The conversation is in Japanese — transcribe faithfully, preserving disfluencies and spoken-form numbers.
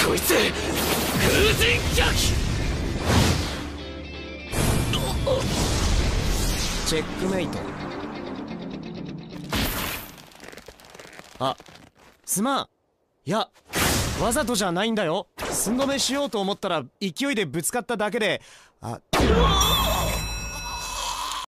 こいつ風神逆。 チェックメイト。あ、すまん。いや、わざとじゃないんだよ。寸止めしようと思ったら勢いでぶつかっただけで。あ